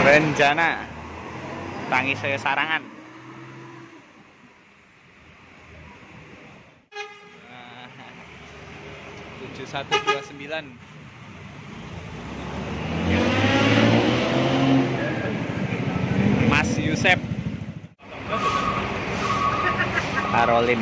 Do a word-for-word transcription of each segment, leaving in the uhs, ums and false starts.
Renjana tangi saya sarangan. tujuh satu dua sembilan. Mas Yusep Karolin.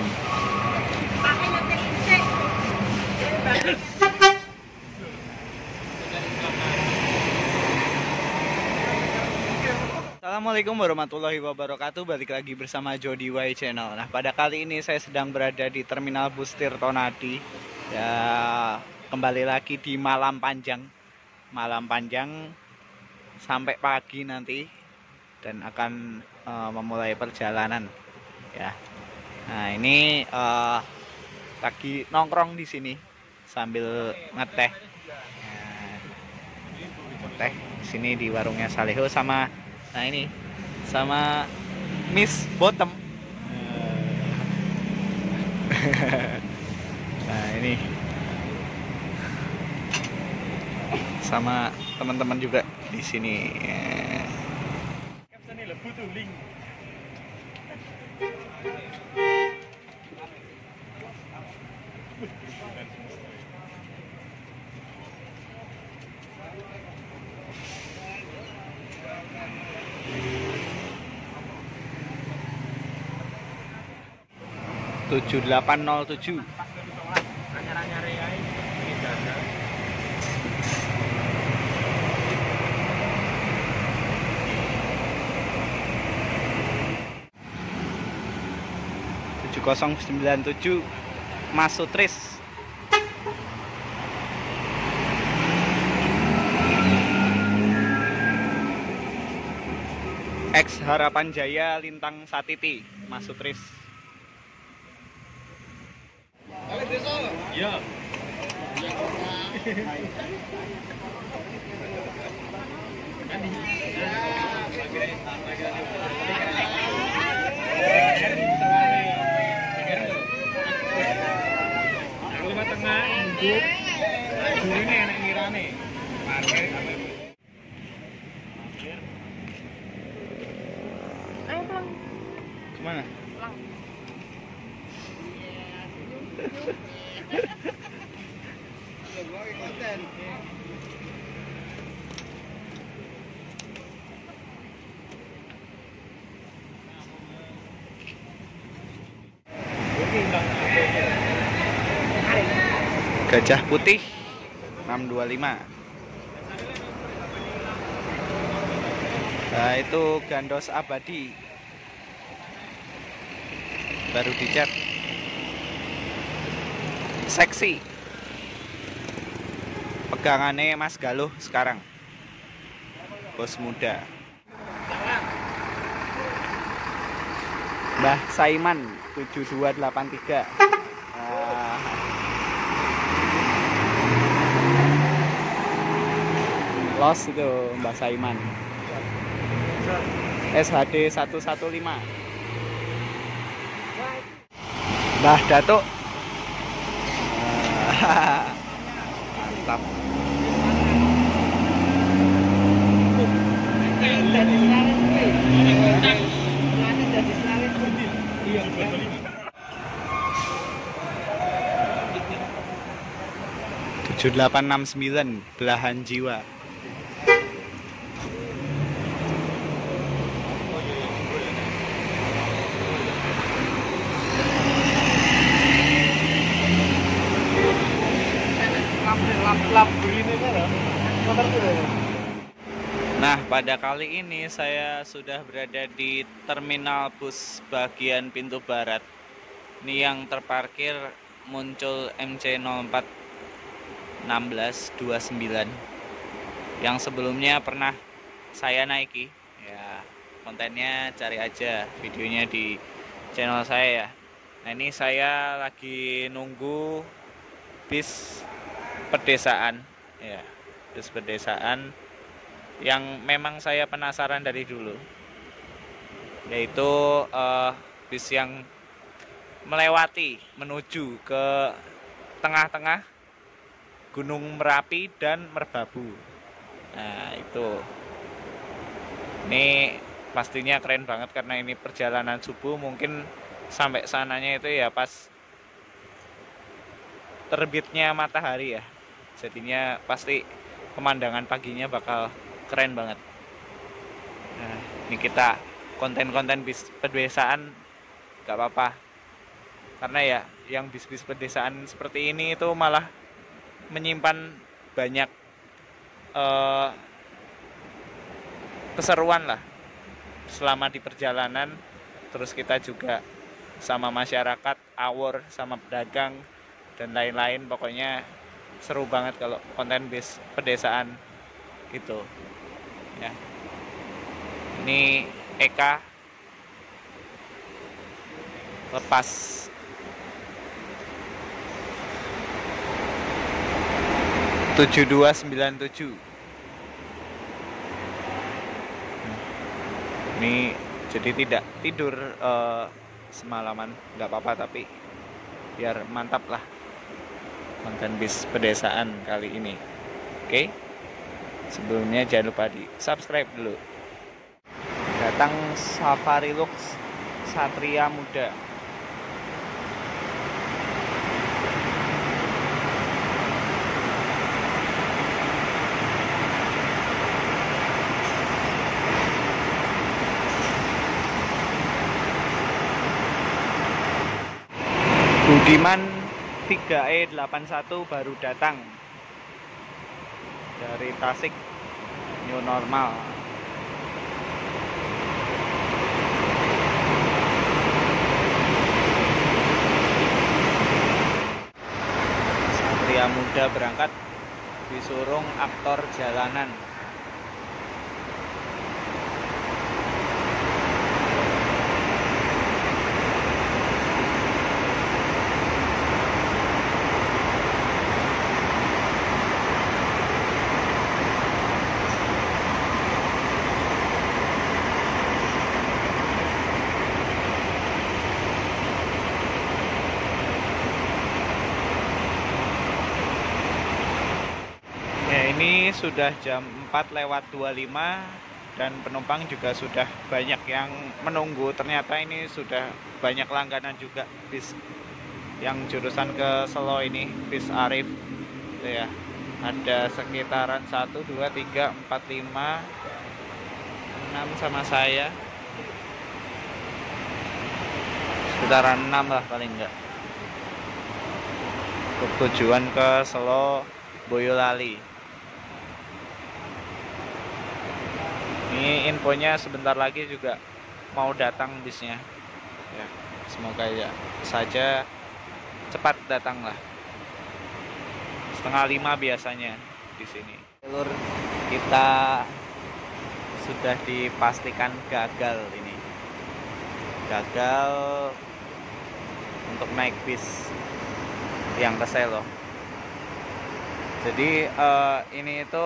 Assalamualaikum warahmatullahi wabarakatuh. Balik lagi bersama Jody Y Channel. Nah, pada kali ini saya sedang berada di Terminal Bus Tirtonadi. Ya, kembali lagi di malam panjang. Malam panjang sampai pagi nanti dan akan uh, memulai perjalanan. Ya. Nah, ini uh, lagi nongkrong di sini sambil ngeteh. Nah, ngeteh di sini di warungnya Saleho sama nah ini sama Miss Bottom. Nah, ini sama teman-teman juga di sini. tujuh delapan nol tujuh. tujuh nol sembilan tujuh Mas Sutris. X Harapan Jaya Lintang Satiti Mas Sutris. Iya. Aku lima tengah induk. Ini enak ngirane. Parkir apa itu? Ayo pulang. Kemana? Pulang. Gajah Putih enam dua lima. Nah, itu Gandos Abadi baru dicat. Seksi pegangannya Mas Galuh sekarang, bos muda. Mbah Saiman tujuh dua delapan tiga. Nah, los itu Mbah Saiman. S H D satu satu lima. Mbah Datuk. Mantap. tujuh delapan enam sembilan Belahan Jiwa. Nah, pada kali ini saya sudah berada di Terminal Bus bagian pintu barat. Ini yang terparkir muncul M C nol empat satu enam dua sembilan yang sebelumnya pernah saya naiki. Ya, kontennya cari aja videonya di channel saya ya. Nah, ini saya lagi nunggu bis pedesaan ya, bis pedesaan yang memang saya penasaran dari dulu, yaitu uh, bis yang melewati menuju ke tengah-tengah Gunung Merapi dan Merbabu. Nah, itu Ini pastinya keren banget karena ini perjalanan subuh, mungkin sampai sananya itu ya pas terbitnya matahari ya. Jadinya pasti pemandangan paginya bakal keren banget. Nah, ini kita konten-konten bis pedesaan gak apa-apa. Karena ya yang bis-bis pedesaan seperti ini itu malah menyimpan banyak eh, keseruan lah selama di perjalanan. Terus kita juga sama masyarakat, awor, sama pedagang dan lain-lain. Pokoknya seru banget kalau konten bis pedesaan gitu ya. Ini Eka lepas tujuh dua sembilan tujuh. Ini jadi tidak tidur uh, semalaman, nggak apa-apa, tapi biar mantap lah konten bis pedesaan kali ini. Oke, sebelumnya jangan lupa di subscribe dulu. Datang Safari Lux Satria Muda. Budiman tiga E delapan satu baru datang dari Tasik, new normal. Satria Muda berangkat disurung aktor jalanan. Ini sudah jam empat lewat dua puluh lima dan penumpang juga sudah banyak yang menunggu. Ternyata ini sudah banyak langganan juga bis yang jurusan ke Selo ini, bis Arif itu ya. Ada sekitaran satu, dua, tiga, empat, lima, enam sama saya. Sekitaran enam lah paling enggak. Untuk tujuan ke Selo Boyolali. Ini infonya sebentar lagi juga mau datang bisnya ya, semoga ya saja cepat datang lah. Setengah lima biasanya di sini. Jalur kita sudah dipastikan gagal ini, gagal untuk naik bis yang ke Selo. Jadi uh, ini itu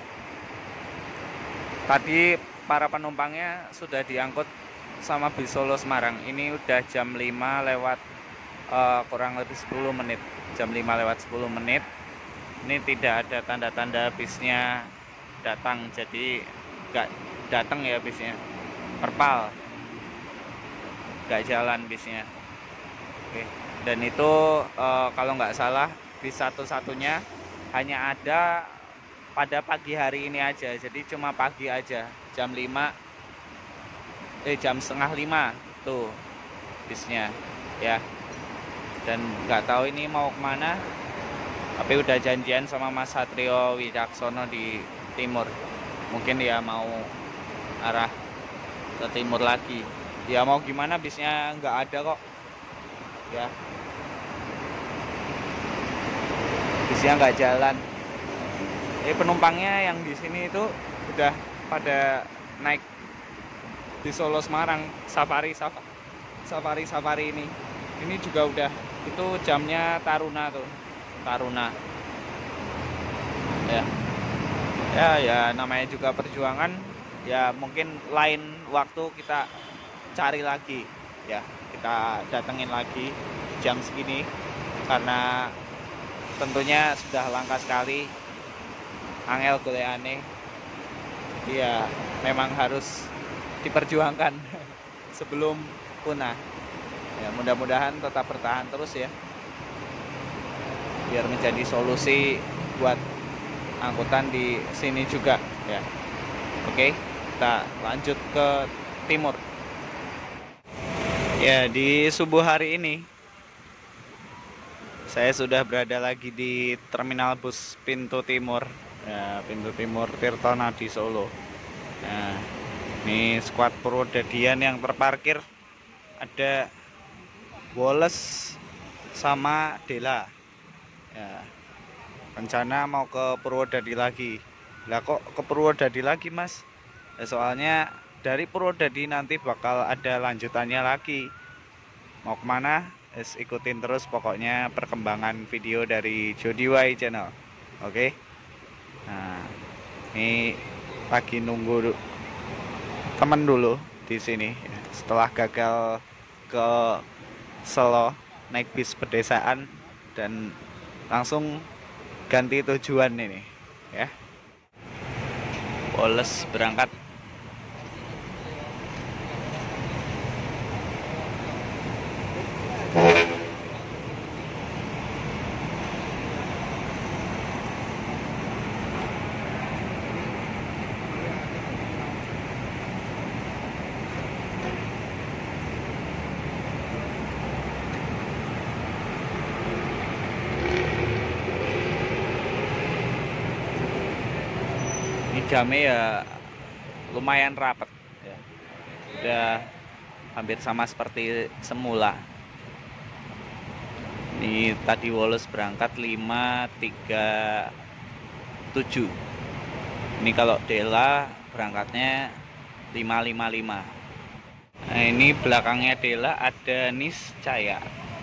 tadi para penumpangnya sudah diangkut sama bis Solo Semarang. Ini udah jam lima lewat uh, kurang lebih sepuluh menit. Jam lima lewat sepuluh menit. Ini tidak ada tanda-tanda bisnya datang. Jadi nggak datang ya bisnya. Perpal. Nggak jalan bisnya. Oke. Dan itu uh, kalau nggak salah bis satu-satunya hanya ada pada pagi hari ini aja, jadi cuma pagi aja, jam lima eh jam setengah lima tuh bisnya ya. Dan nggak tahu ini mau kemana, tapi udah janjian sama Mas Satrio Wicaksono di timur, mungkin dia mau arah ke timur lagi. Ya mau gimana, bisnya nggak ada kok ya, bisnya nggak jalan. Eh, penumpangnya yang di sini itu udah pada naik di Solo Semarang Safari Safari Safari Safari ini. Ini juga udah, itu jamnya Taruna tuh, Taruna. Ya. Ya ya namanya juga perjuangan. Ya mungkin lain waktu kita cari lagi ya. Kita datengin lagi jam segini karena tentunya sudah langka sekali. Angel golekane. Jadi ya memang harus diperjuangkan sebelum punah. Ya, mudah-mudahan tetap bertahan terus ya, biar menjadi solusi buat angkutan di sini juga ya. Oke, kita lanjut ke timur. Ya, di subuh hari ini saya sudah berada lagi di terminal bus pintu timur ya, pintu timur Tirtonadi Solo. Nah, ini skuad Purwodadian yang terparkir, ada Wallace sama Dela ya, rencana mau ke Purwodadi lagi. Lah kok ke Purwodadi lagi mas? Ya, soalnya dari Purwodadi nanti bakal ada lanjutannya lagi. Mau kemana? Es ikutin terus pokoknya perkembangan video dari Jody Y Channel. Oke. Nah, ini lagi nunggu temen dulu di sini. Setelah gagal ke Solo naik bis pedesaan dan langsung ganti tujuan ini ya. Wallace berangkat. Ini jamnya ya lumayan rapat ya. Udah hampir sama seperti semula. Ini tadi Wallace berangkat lima tiga tujuh. Ini kalau Dela berangkatnya lima lima lima. Nah, ini belakangnya Dela ada Niscaya.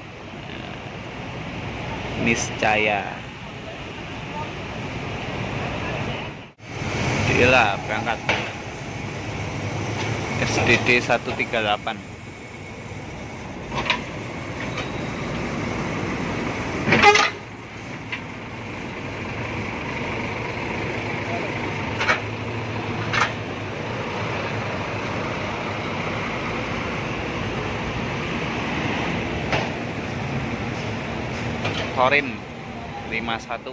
Niscaya. Dela berangkat S D D seratus tiga puluh delapan. Torin lima satu.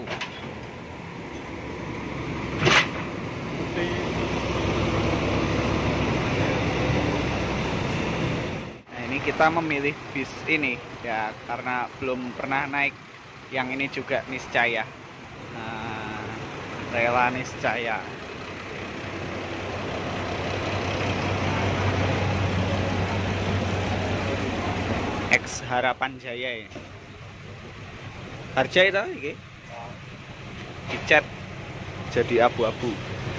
Nah, ini kita memilih bis ini ya karena belum pernah naik yang ini juga Niscaya. Nah, rela Niscaya. X Harapan Jaya ya. Harja itu iki dicat jadi abu-abu.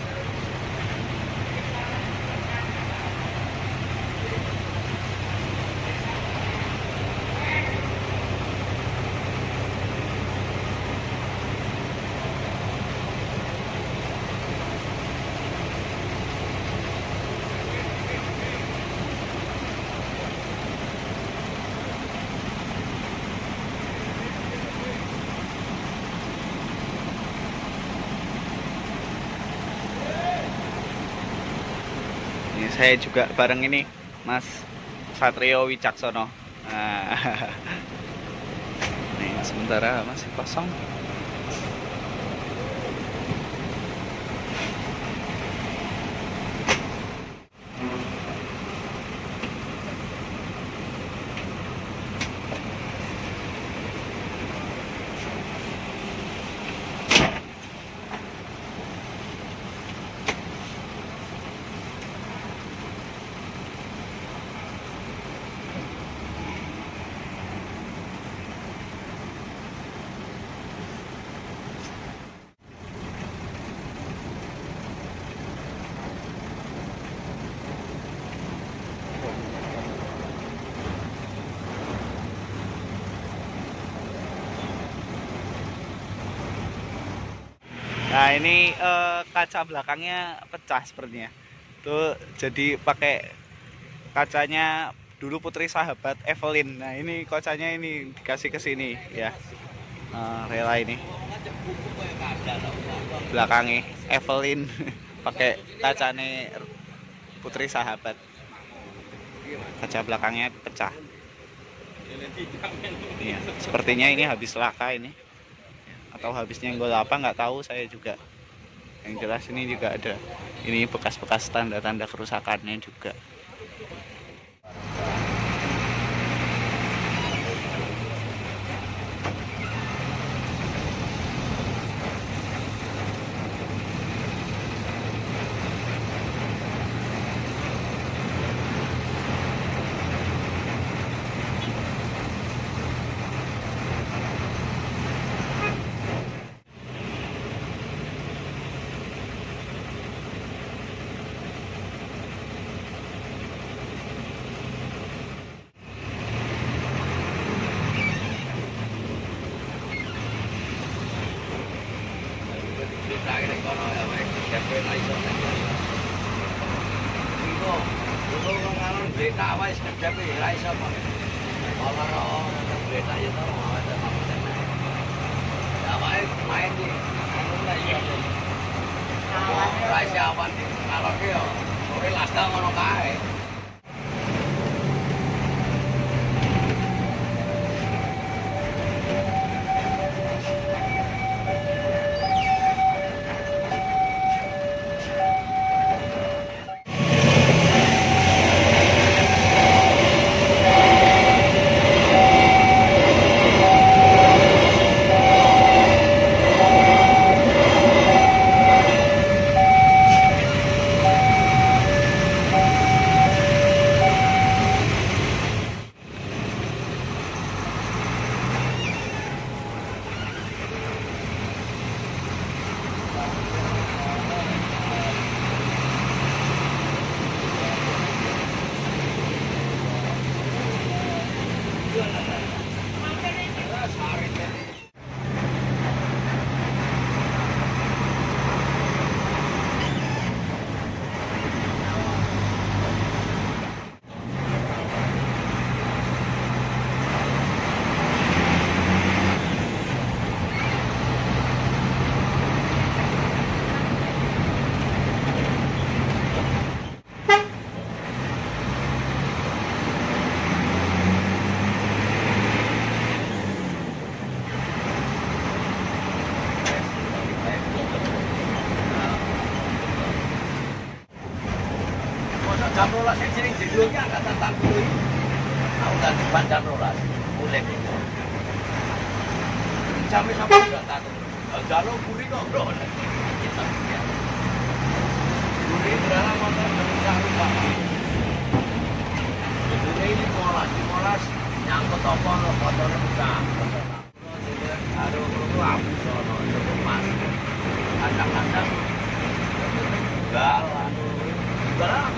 Ini saya juga bareng ini Mas Satrio Wicaksono. Nah, nih sementara masih kosong. Nah ini eh, kaca belakangnya pecah sepertinya. Tuh jadi pakai kacanya dulu Putri Sahabat Evelyn. Nah ini kacanya ini dikasih ke sini ya. Eh, rela ini. Belakangnya Evelyn pakai kacanya Putri Sahabat. Kaca belakangnya pecah. Iya, sepertinya ini habis laka ini, atau habis nyenggol apa nggak tahu saya juga. Yang jelas ini juga ada ini bekas-bekas tanda-tanda kerusakannya juga. Jam rolas yang sering judulnya angkatan tangguh ini. Aku tak depan jam rolas. Mulai itu. Jamnya sampai sudah takut. Jalur buri kok bro. Kita lihat. Buri berapa motor berusaha lupa. Buri ini molas, molas nyangkut apa lo motornya buka. Aduh, itu aku sono itu mas. Kadang-kadang enggak lah. Enggak lah.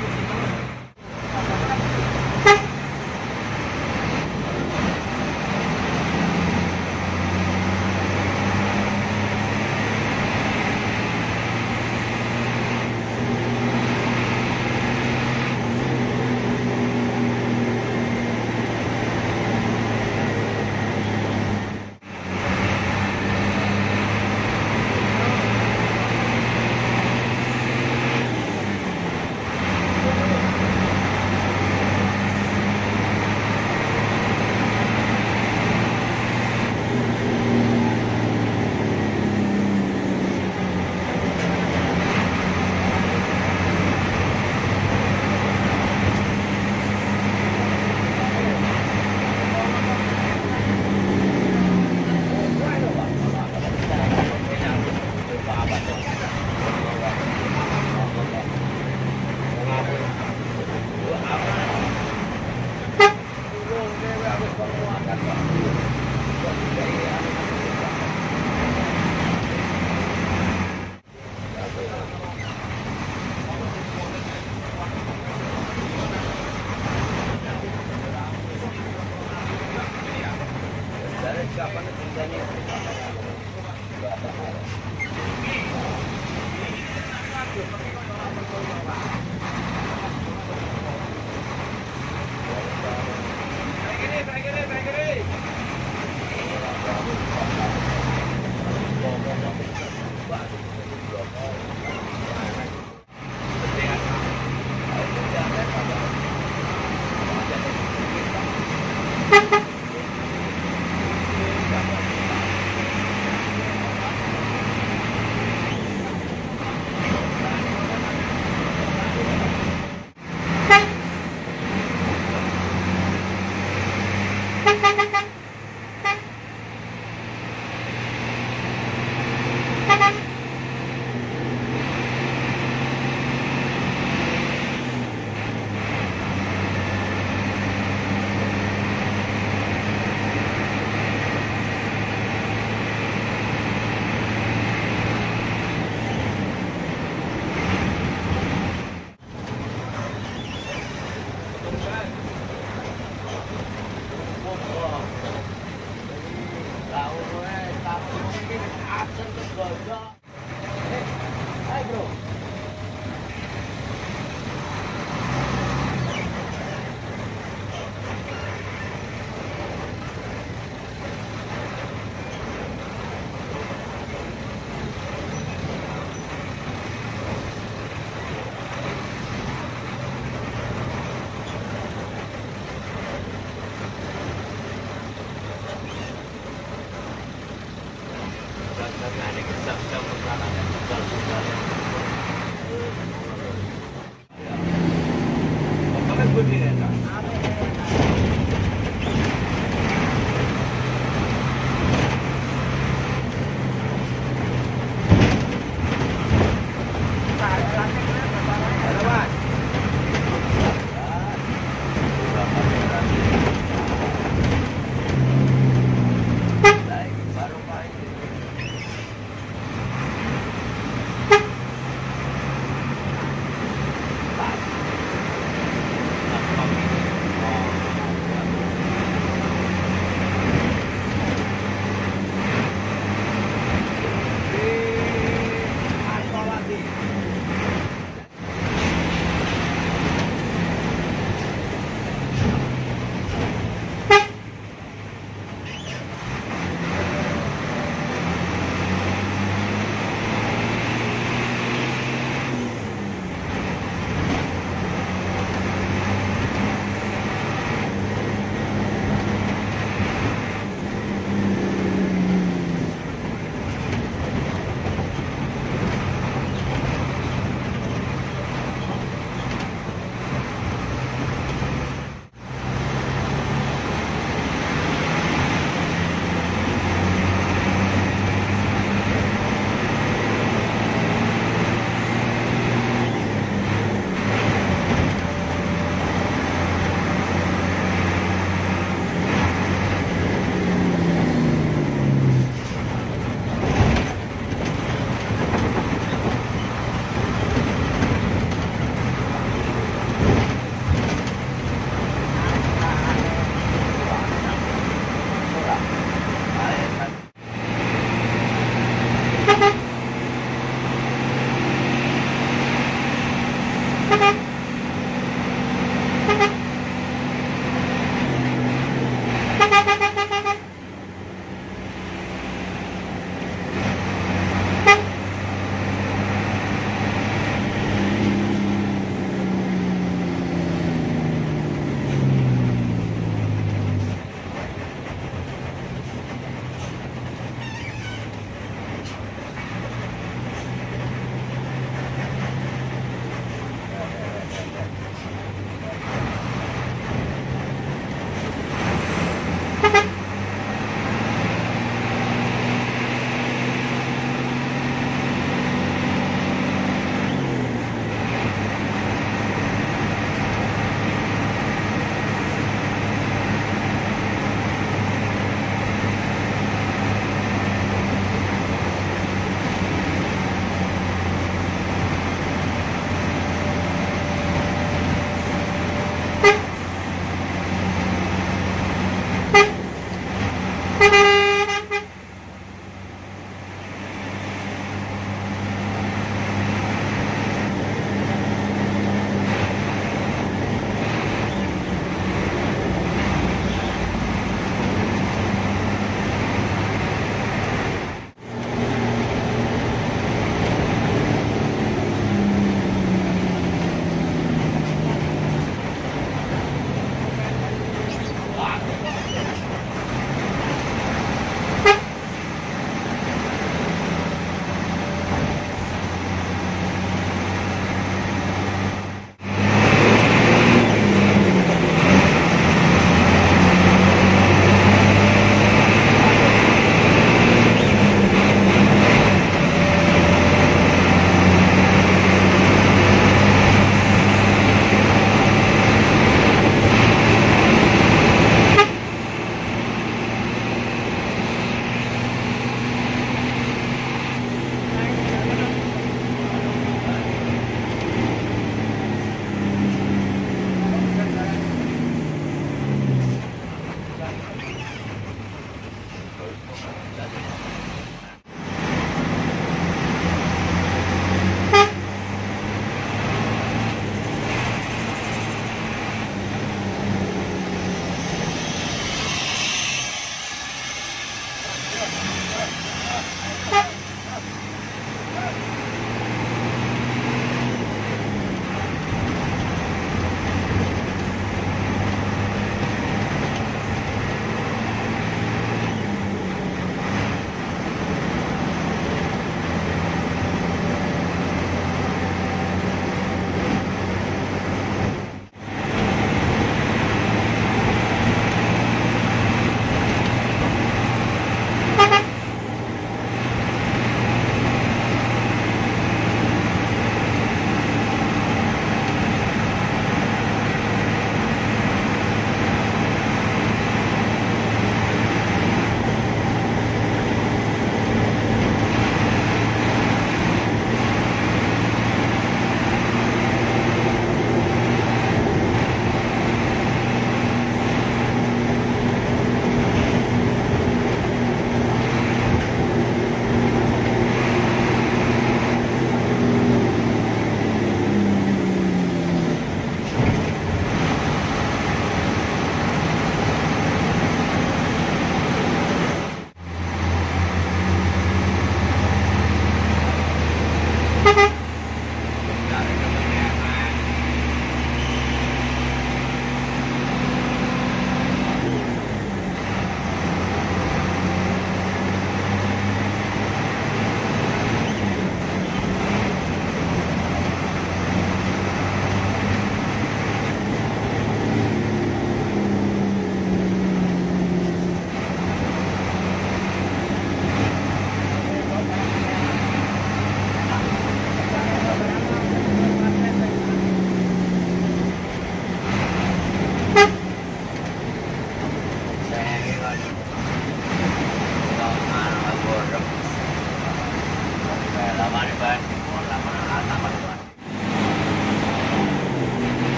Aku tidak tahu. Ada, Mas? Lagi baru pagi.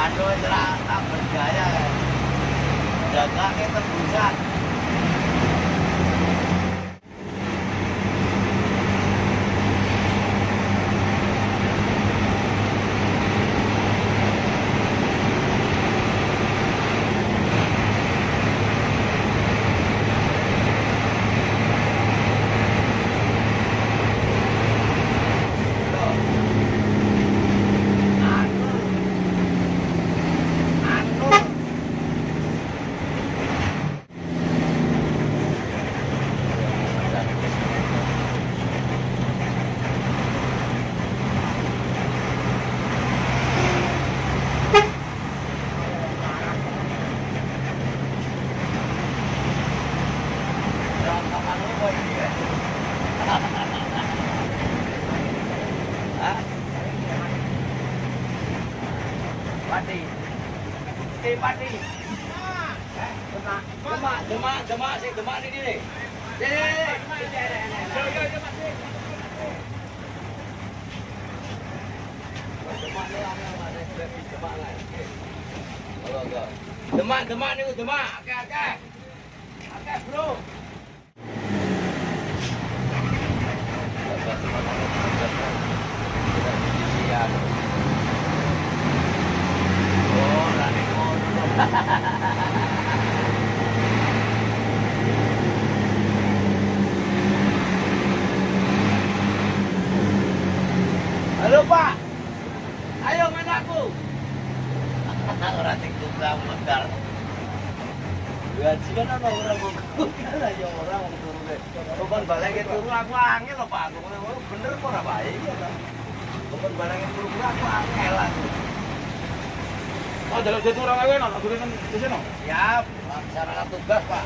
Waduh, cerah tak berjaya kan. Jaga ke tebusan. Pati. Eh, pati. Demak, demak, demak, demak, sih, demak ni dia ni. Eh, demak ni lah, demak lah. Kalau enggak. Demak, demak ni, demak. Okey, okey. Okey, bro. Oh, lari halo Pak, ayo main aku. Orang tiktok kamu bentar. Gaji kan orang orang bukan aja orang mau turun deh. Bukan balangin turun aku angin loh Pak. Aku bener kok apa ya kan? Bukan balangin turun aku angin lah. Oh, jalan jatuh orang lain, nak turunan di sini. Siap, laksanakan tugas Pak.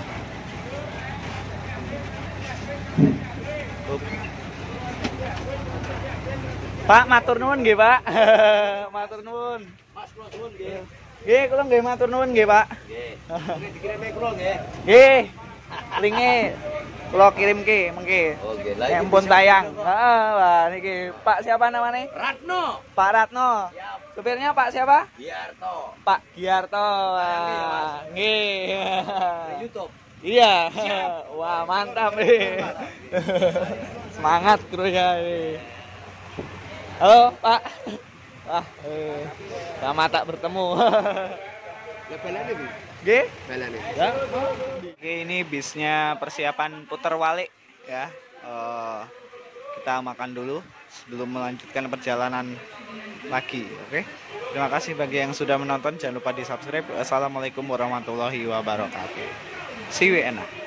Pak, matur nuwun nggih, Pak. Matur nuwun. Mas kula suwun nggih. Nggih, kula nggih matur nuwun nggih, Pak. Nggih. Nggih dikirimi kula nggih. Nggih. Linge kula kirimke mengke. Oh nggih. Lah Ya ampun tayang. Heeh, wah niki Pak siapa namanya? Ratno. Pak Ratno. Siap. Supirnya Pak siapa? Biarto. Pak Giarto. Nggih, Mas. Nggih. Di YouTube. Iya. Wah, mantap nih. Semangat krunya ini. Halo, Pak. Wah, eh, lama tak bertemu. Lepelan ini. Nggih? Lepelan ini. Ya. Oke, ini bisnya persiapan putar balik ya. Eh, kita makan dulu sebelum melanjutkan perjalanan lagi. Oke. Terima kasih bagi yang sudah menonton. Jangan lupa di subscribe. Assalamualaikum warahmatullahi wabarakatuh. See you enak.